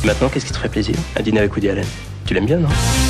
Maintenant, qu'est-ce qui te ferait plaisir? Un dîner avec Woody Allen. Tu l'aimes bien, non?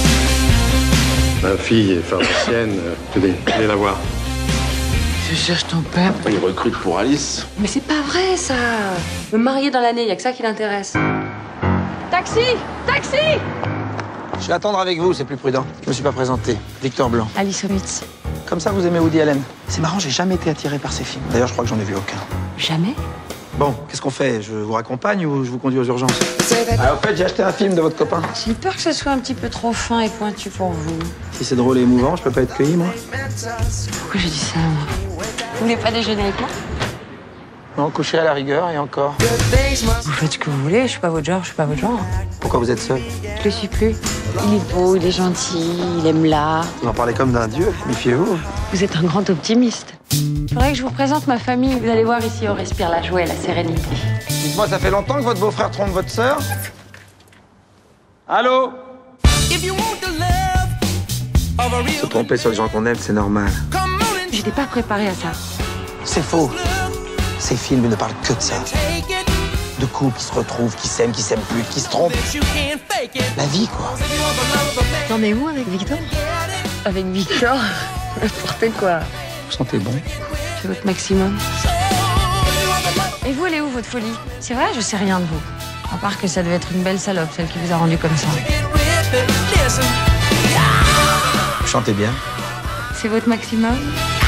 Ma fille est pharmacienne. Allez la voir. Tu cherches ton père? Il recrute pour Alice. Mais c'est pas vrai, ça. Me marier dans l'année, y a que ça qui l'intéresse. Taxi! Taxi! Je vais attendre avec vous, c'est plus prudent. Je me suis pas présenté. Victor Blanc. Alice Omitz. Comme ça, vous aimez Woody Allen. C'est marrant, j'ai jamais été attiré par ses films. D'ailleurs, je crois que j'en ai vu aucun. Jamais? Bon, qu'est-ce qu'on fait? Je vous raccompagne ou je vous conduis aux urgences? Ah, au fait, j'ai acheté un film de votre copain. J'ai peur que ce soit un petit peu trop fin et pointu pour vous. Si c'est drôle et émouvant, je peux pas être cueilli, moi? Pourquoi j'ai dit ça, moi? Vous voulez pas déjeuner avec moi? Non, coucher à la rigueur et encore. Vous faites ce que vous voulez, je suis pas votre genre, je suis pas votre genre. Pourquoi vous êtes seul? Je le suis plus. Il est beau, il est gentil, il aime l'art. Vous en parlez comme d'un dieu, méfiez-vous. Vous êtes un grand optimiste. Il faudrait que je vous présente ma famille. Vous allez voir ici, on respire la joie et la sérénité. Dites-moi, ça fait longtemps que votre beau-frère trompe votre sœur? Allô? Se tromper sur les gens qu'on aime, c'est normal. J'étais pas préparée à ça. C'est faux. Ces films ne parlent que de ça. De couples qui se retrouvent, qui s'aiment plus, qui se trompent. La vie, quoi. T'en es où avec Victor? Avec Victor? N'importe quoi. Vous sentez bon? C'est votre maximum. Et vous, elle est où, votre folie? C'est vrai, je sais rien de vous. À part que ça devait être une belle salope, celle qui vous a rendu comme ça. Vous chantez bien. C'est votre maximum?